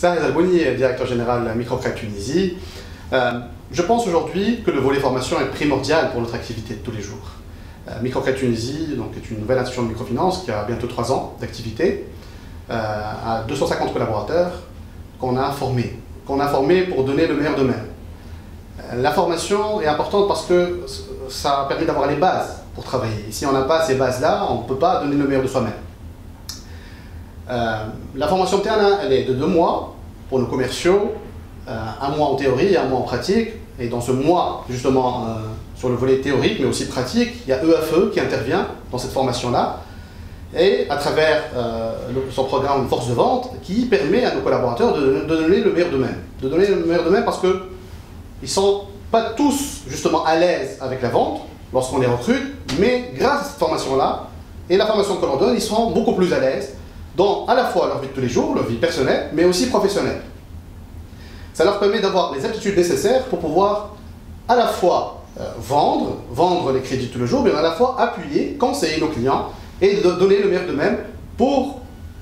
Sahed Albouni, directeur général de Microcrédit Tunisie. Je pense aujourd'hui que le volet formation est primordial pour notre activité de tous les jours. Microcrédit Tunisie donc, est une nouvelle institution de microfinance qui a bientôt 3 ans d'activité, à 250 collaborateurs qu'on a formés pour donner le meilleur d'eux-mêmes. La formation est importante parce que ça permet d'avoir les bases pour travailler. Si on n'a pas ces bases-là, on ne peut pas donner le meilleur de soi-même. La formation interne, elle est de 2 mois pour nos commerciaux, 1 mois en théorie et 1 mois en pratique. Et dans ce mois, justement, sur le volet théorique, mais aussi pratique, il y a EFE qui intervient dans cette formation-là, et à travers son programme Force de Vente, qui permet à nos collaborateurs de donner le meilleur d'eux-mêmes. De donner le meilleur d'eux-mêmes parce qu'ils ne sont pas tous, justement, à l'aise avec la vente lorsqu'on les recrute, mais grâce à cette formation-là, et la formation que l'on donne, ils seront beaucoup plus à l'aise dans à la fois leur vie de tous les jours, leur vie personnelle, mais aussi professionnelle. Ça leur permet d'avoir les aptitudes nécessaires pour pouvoir à la fois vendre les crédits de tous les jours, mais à la fois appuyer, conseiller nos clients et donner le meilleur d'eux-mêmes pour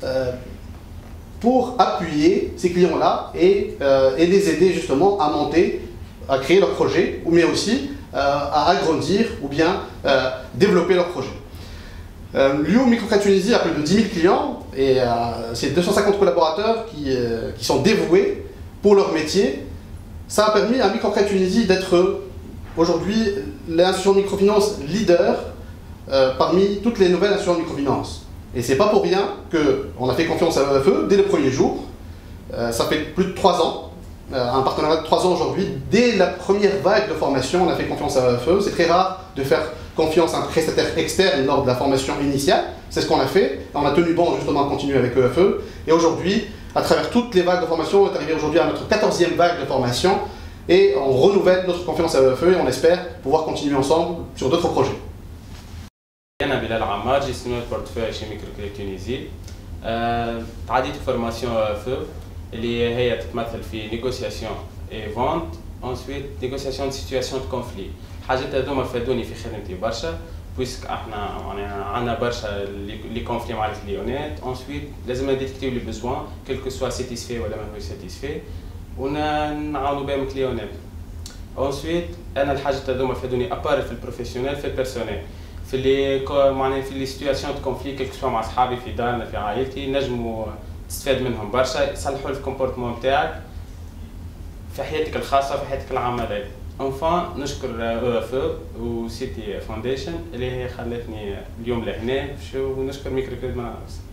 appuyer ces clients-là et les aider justement à monter, à créer leur projet, mais aussi à agrandir ou bien développer leur projet. L'UO Microcrédit Tunisie a plus de 10 000 clients et c'est 250 collaborateurs qui sont dévoués pour leur métier. Ça a permis à Microcrédit Tunisie d'être aujourd'hui l'institution de microfinance leader parmi toutes les nouvelles institutions de microfinance. Et c'est pas pour rien qu'on a fait confiance à EFE dès le premier jour. Ça fait plus de 3 ans, un partenariat de 3 ans aujourd'hui. Dès la première vague de formation, on a fait confiance à EFE. C'est très rare de faire confiance à un prestataire externe lors de la formation initiale. C'est ce qu'on a fait. On a tenu bon justement à continuer avec EFE. Et aujourd'hui, à travers toutes les vagues de formation, on est arrivé aujourd'hui à notre 14e vague de formation. Et on renouvelle notre confiance à EFE et on espère pouvoir continuer ensemble sur d'autres projets. أنا بلال عمار جيستيونير بورتفوي chez Microcrédit Tunisie. تعديت فورماسيون EFE اللي هي تتمثل في نيغوسياسيون اي فونت، انسويت نيغوسياسيون دو سيتوياسيون دو كونفلي. الحاجات هذوما فادوني في خدمتي برشا، بويسك احنا عندنا برشا لي كونفلي مع الكليونات، انسويت لازم نديتكتيو لي بوزوان كيلكو سوا ساتيسفي ولا ما هو ساتيسفي ونعاونوا بهم الكليونات. انسويت انا الحاجات هذوما فادوني ابار في البروفيسيونيل في البيرسونيل، في اللي معناها في لي سيتوياسيون دو كونفلي كيلكو سوا مع صحابي في دارنا في عائلتي نجموا تستفاد منهم برشا، يصلحوا الكومبورتمون تاعك في حياتك الخاصه في حياتك العمليه. انفان نشكر EFE و سيتي فاونديشن اللي هي خلتني اليوم لهنا، ونشكر ميكروكريدت.